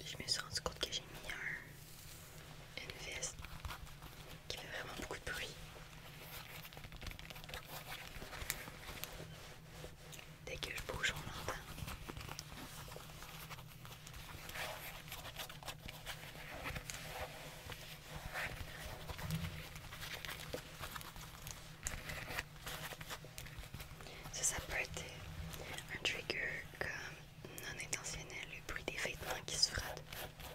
je me suis rendu compte que j'ai mis une veste qui fait vraiment beaucoup de bruit. Dès que je bouge, on l'entend. Ça peut être un trigger comme non intentionnel, le bruit des vêtements qui se frottent.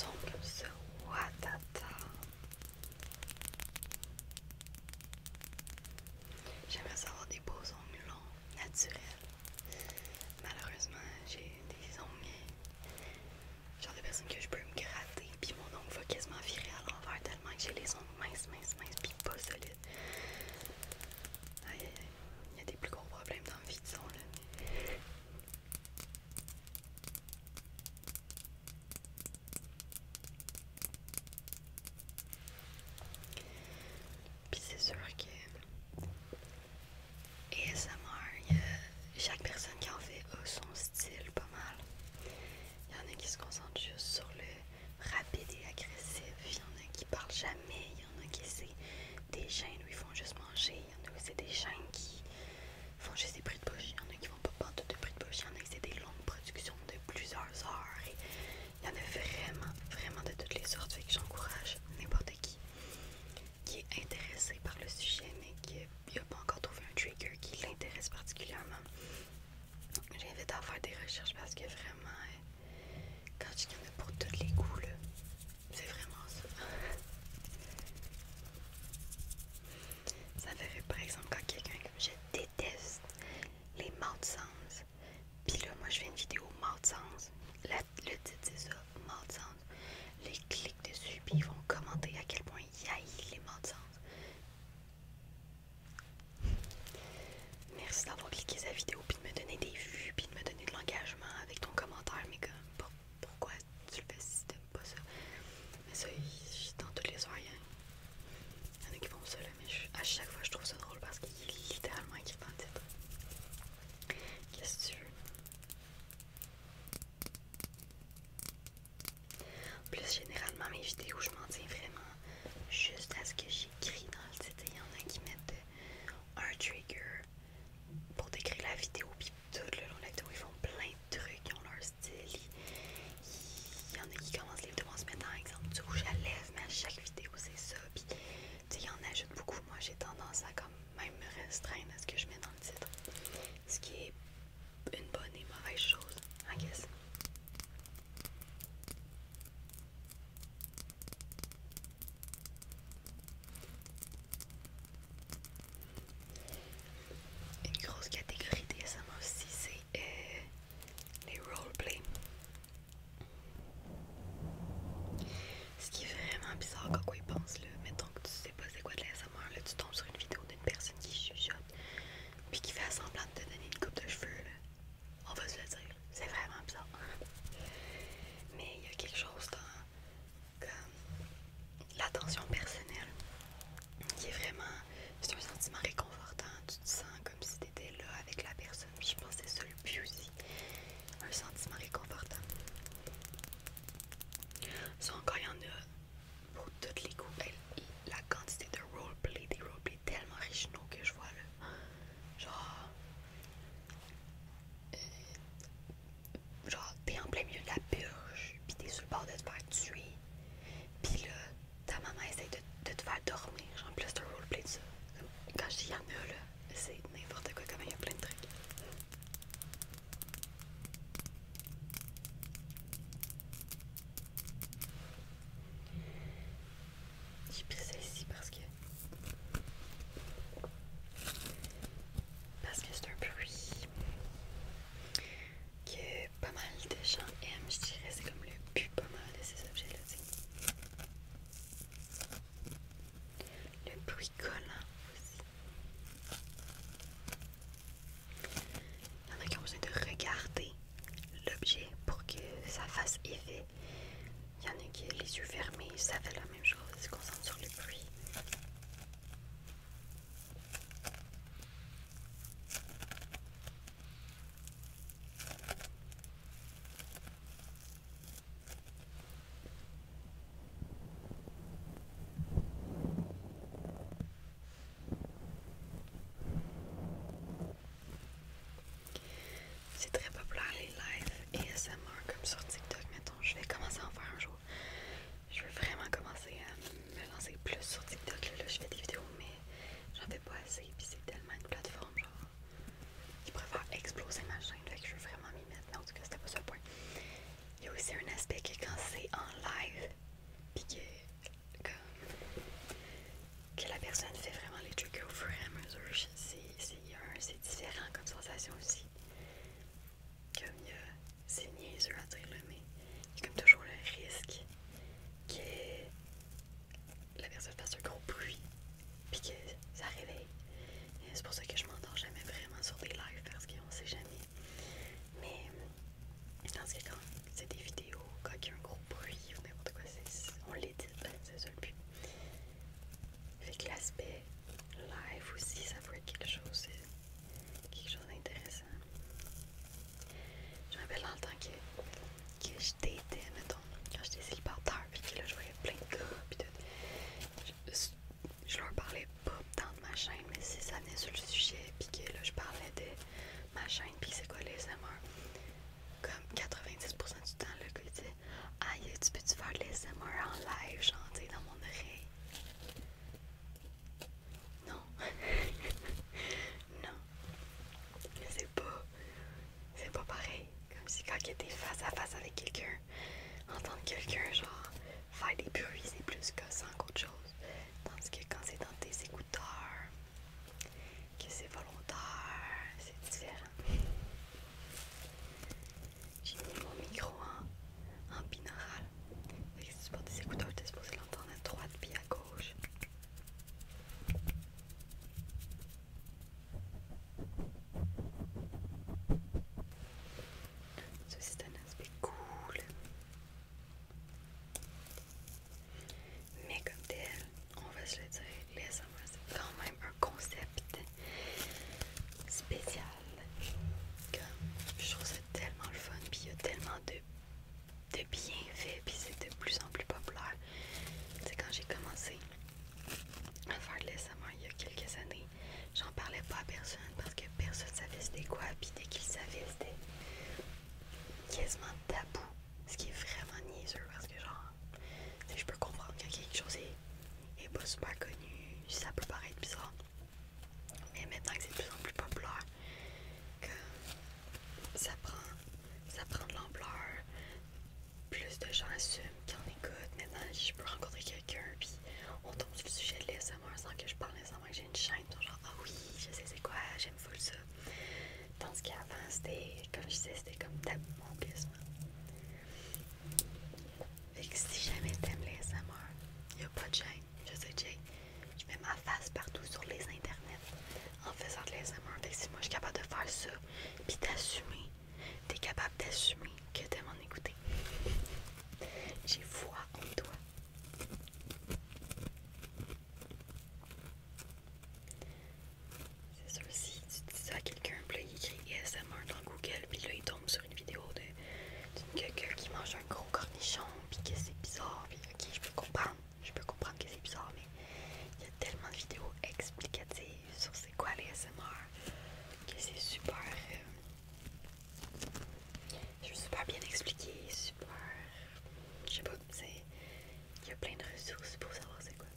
ongles comme ça. Watata. J'aimerais savoir des beaux ongles longs, naturels. Malheureusement, j'ai des ongles, genre de personnes que je peux me gratter, puis mon ongle va quasiment virer à l'envers tellement que j'ai les ongles minces, puis pas solides. Aïe, aïe, aïe. Il y a des plus gros problèmes dans la vie, disons là. Puis c'est sûr que ASMR, chaque personne qui en fait a son style pas mal. Il y en a qui se concentrent juste sur le rapide et agressif, il y en a qui parlent jamais, il y en a qui c'est des chaînes où ils font juste manger, il y en a qui c'est des chaînes qui font juste des bruits de bouche, il y en a qui font pas pantoute de bruits de bouche, il y en a qui c'est des longues productions de plusieurs heures, et il y en a vraiment de toutes les sortes, fait que j'encourage n'importe qui est intéressé par le sujet mais qui n'a pas encore trouvé un trigger qui l'intéresse particulièrement. J'invite à faire des recherches parce que vraiment, quand je dis qu'il y en a pour tous les goûts, là, c'est vraiment ça. Ça me fait par exemple quand quelqu'un comme je déteste les mouth sounds. Puis là, moi je fais une vidéo mouth sounds. Le titre c'est ça, mouth sounds. Les clics dessus, puis ils vont commenter à quel point ils haïssent les mouth sounds. Merci d'avoir cliqué sa vidéo, puis de me donner des vues, puis de me donner de l'engagement avec ton commentaire, mais comme, pourquoi tu le fais si t'aimes pas ça? Mais ça, dans toutes les soirées, il y en a qui font ça, là, mais à chaque fois, je trouve ça drôle parce qu'il est littéralement écrit dans le titre. Qu'est-ce que tu veux? En plus, généralement, mes vidéos, je m'en tiens vraiment juste à ce que j'écris dans le titre. Il y en a qui mettent un trigger pour décrire la vidéo, puis tout le long de la vidéo, ils font plein de trucs, ils ont leur style. Il y en a qui commencent les vidéos en se mettant en exemple du rouge à lèvres, mais à chaque vidéo, c'est ça. Puis, tu sais, il y en ajoute beaucoup. Moi, j'ai tendance à comme même me restreindre à ce que je mets dans le titre. Ce qui est une bonne et mauvaise chose, I guess. Une grosse catégorie d'ASMR aussi, c'est les roleplays. Ce qui est vraiment bizarre quand on y pense, là. Mettons que tu sais pas c'est quoi de l'ASMR, là, tu tombes sur une vidéo d'une personne qui chuchote, puis qui fait semblant de te donner une coupe de cheveux, là. On va se le dire, c'est vraiment bizarre. Mais il y a quelque chose dans comme l'attention personnelle qui est vraiment, c'est un sentiment réconfortant. Tu te sens comme si tu étais là avec la personne. Puis je pense que c'est ça le but aussi, un sentiment réconfortant. Ça encore, il y en a pour tous les goûts. La quantité de roleplay, des roleplays tellement originaux que je vois là. Genre t'es en plein milieu de la purge, pis t'es sur le bord de te faire tuer. Pis là, ta maman essaie de te faire dormir. Genre, en plus, c'est un roleplay de ça. Quand je dis y'en a là, c'est n'importe quoi, comment il y a plein de trucs. J'ai pris ça ici parce que c'est un bruit que pas mal de gens aiment, je dirais. C'est comme le but pas mal de ces objets-là, tu sais. Le bruit collant aussi. Il y en a qui ont besoin de regarder l'objet pour que ça fasse effet. Il y en a qui, les yeux fermés, ça fait la même chose, ils se concentrent sur le bruit. C'est très populaire les lives ASMR comme sur TikTok, mettons. Je vais commencer à en faire un jour. Je veux vraiment commencer à me lancer plus sur TikTok. Là, quasiment tabou. Ce qui est vraiment niaiseux parce que genre, je peux comprendre que quelque chose est pas super connu, ça peut paraître bizarre. Mais maintenant que c'est de plus en plus populaire, que ça prend de l'ampleur, plus de gens assument qui en écoutent. Maintenant, je peux rencontrer quelqu'un, puis on tombe sur le sujet de l'ASMR sans que je parle nécessairement que j'ai une chaîne. Genre, ah oui, je sais c'est quoi, j'aime full ça. Tandis qu'avant, c'était, comme je disais, c'était comme tabou quasiment. Fait que si jamais t'aimes l'ASMR, y'a pas de chaîne. Je sais, Jay, je mets ma face partout sur les internets en faisant de l'ASMR. Fait que si moi je suis capable de faire ça, puis d'assumer, t'es capable d'assumer que t'aimes en écouter. J'ai foi en toi. C'est sûr, si tu dis ça à quelqu'un, puis là, il écrit ASMR dans Google, puis là, il tombe sur une vidéo d'une quelqu'un qui mange un gros cornichon, puis que c'est bizarre, puis ok, je peux comprendre que c'est bizarre, mais il y a tellement de vidéos explicatives sur c'est quoi les ASMR que c'est super, super bien expliqué, super, je sais pas, il y a plein de ressources pour savoir c'est quoi.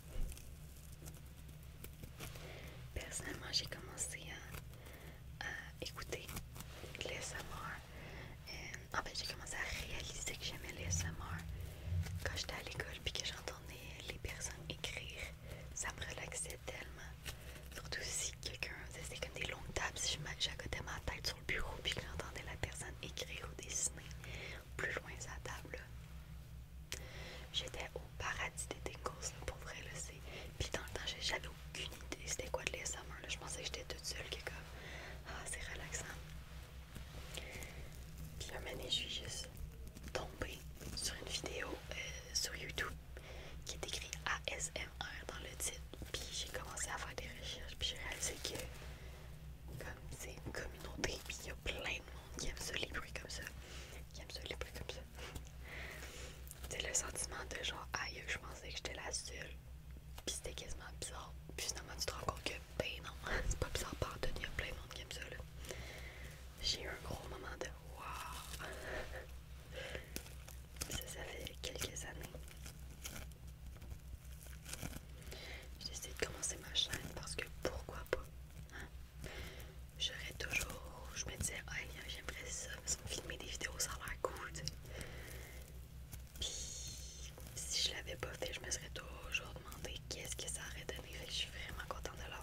Personnellement, j'ai commencé à écouter l'ASMR. En fait, j'ai commencé à réaliser que j'aimais l'ASMR quand j'étais à l'école puis que j'entendais les personnes écrire. Ça me relaxait tellement. Surtout si quelqu'un, c'était comme des longues tables, si j'accotais ma tête sur le bureau puis que j'entendais la personne écrire ou dessiner plus loin de sa table. J'étais au paradis des tingles, pour vrai, là, c'est... Puis dans le temps, j'avais aucune idée c'était quoi de l'ASMR, là. Je pensais que j'étais toute seule, que comme, ah, c'est relaxant. Puis un moment donné, je suis juste tombée sur une vidéo sur YouTube qui est écrit ASMR dans le titre. Puis j'ai commencé à faire des recherches, puis j'ai réalisé que comme c'est une communauté, puis il y a plein de monde qui aime ça, les bruits comme ça. Qui aime ça, les bruits comme ça. C'est le sentiment de genre, aïe, je pensais que j'étais la seule. Puis c'était quasiment bizarre. Puis finalement, tu te rends compte que, ben non, c'est pas bizarre par il y a plein de monde qui aime ça, là. J'ai eu un gros moment de waouh. Ça fait quelques années. J'ai décidé de commencer ma chaîne parce que pourquoi pas, hein? J'aurais toujours, je me disais, hey, j'aimerais ça, me filmer des vidéos, ça a l'air cool, tu sais. Puis si je l'avais pas fait, je me serais toujours demandé qu'est-ce que ça aurait donné. Fait que je suis vraiment contente de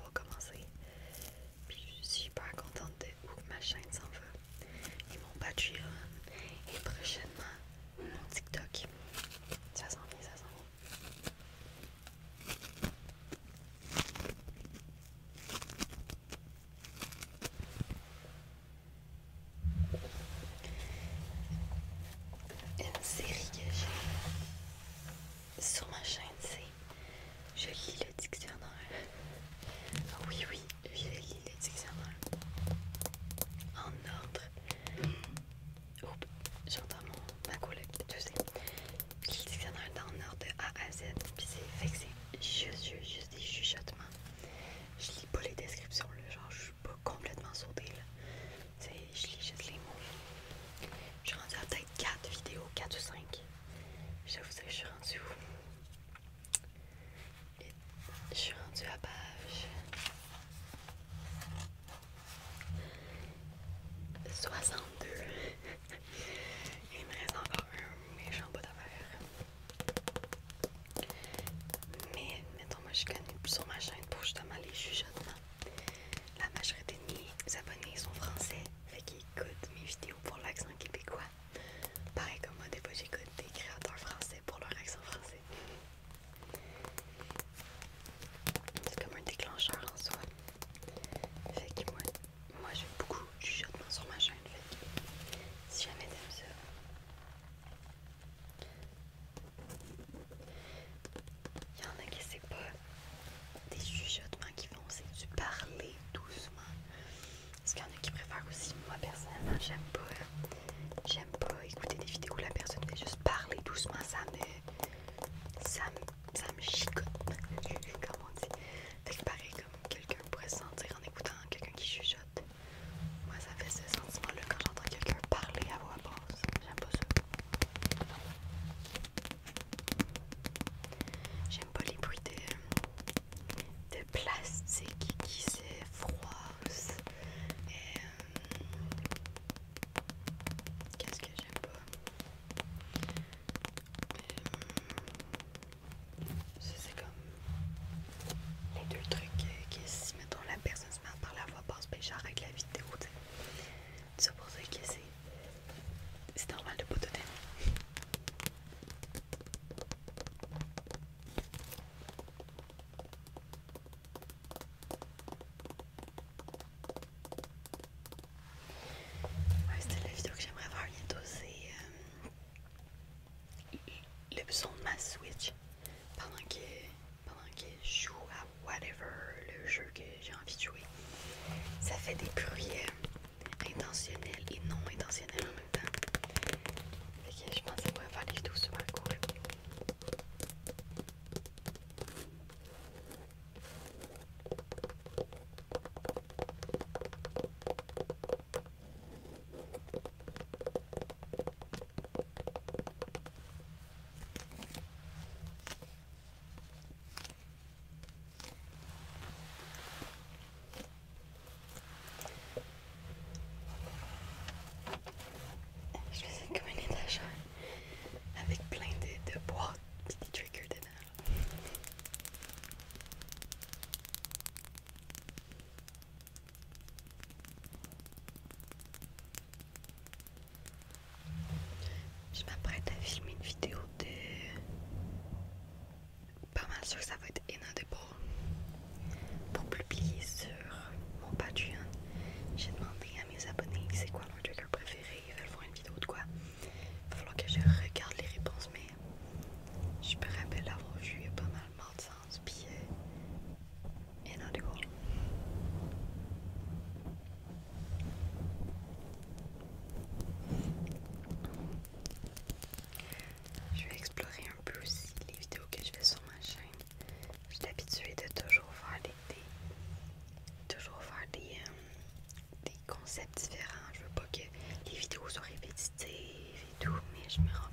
fait des bruits intentionnels et non intentionnels en même temps. Fait que je pense que ça pourrait faire des vidéos super cool. Je faisais comme un étagère avec plein de boîtes et des triggers dedans. Je m'apprête à filmer une vidéo de... Pas mal sûr que ça va être inaudible pour publier sur mon Patreon. J'ai demandé à mes abonnés c'est quoi leur trigger préféré. Ils veulent voir une vidéo de quoi. Il va falloir que je regarde les réponses, mais je me rappelle avoir vu pas mal mort de sens puis inaudible. Je vais explorer un peu aussi les vidéos que je fais sur ma chaîne. Je suis habituée de toujours faire des concepts différents. Je veux pas que les vidéos soient répétitives et tout, mais je me rends